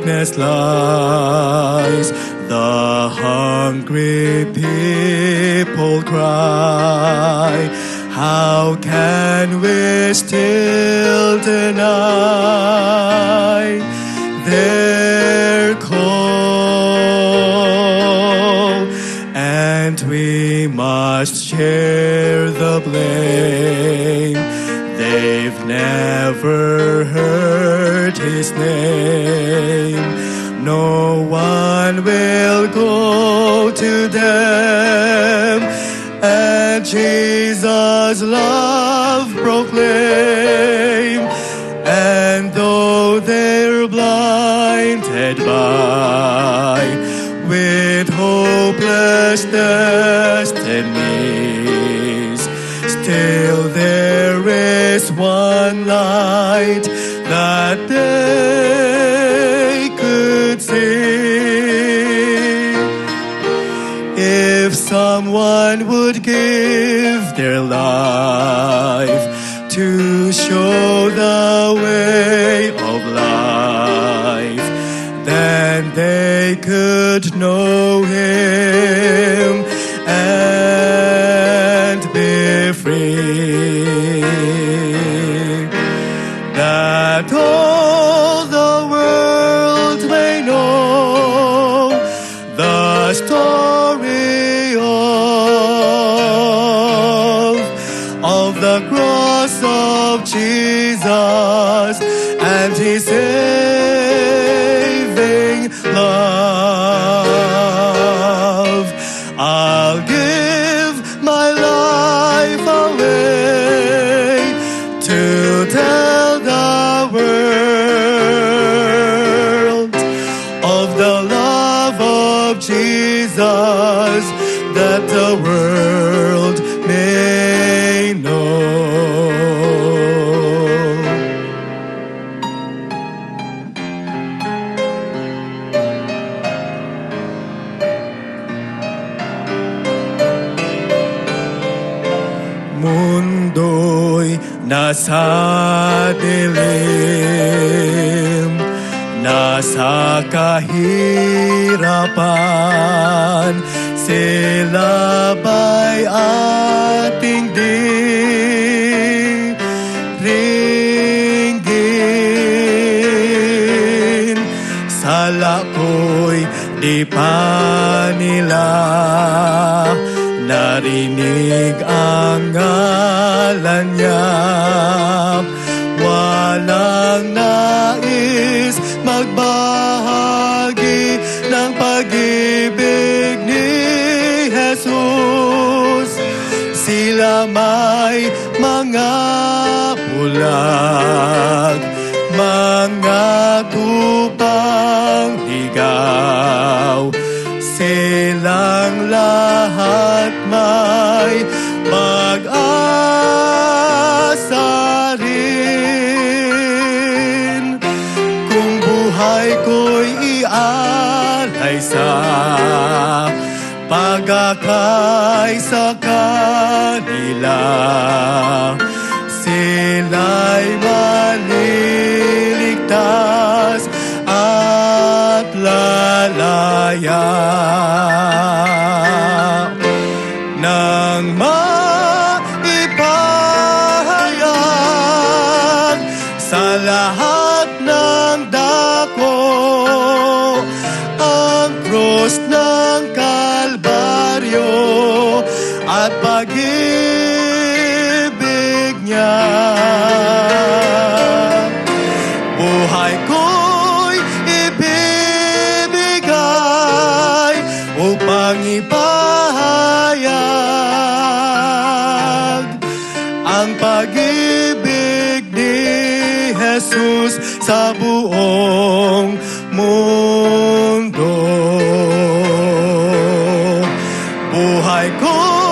darkness lies, the hungry people cry, how can we still deny their call? And we must share the blame. They've never heard His name. No one will go to them, and Jesus' love proclaim. And though they're blinded by with hopeless destinies, still there is one light that they could see. If someone would give their life to show the way of life, then they could know Him and be free. That all the world may know the story of the cross of Jesus and His saving love. I'll give my life away to tell the world of the love of Jesus, that the world may know. Mundo'y nasa dilim, nasa kahirapan, sila ba'y ating diringgin? Sala ko'y di pa nila narinig ang ngalan niya. Walang nais magbahagi ng pag-ibig ni Jesus. Sila may mga bulag, mga tupang ligaw. Silang lahat may pag-asa rin. Kung buhay ko'y ialay sa pagkakay sa kanila, sila'y maliligtas at lalaya. Nang maipahayag sa lahat ng dako ang krus ng Kalbaryo at pag-ibig niya, buhay ko'y ibibigay upang ipahayag ang pag-ibig ni Jesus sa buong mundo. Buhay ko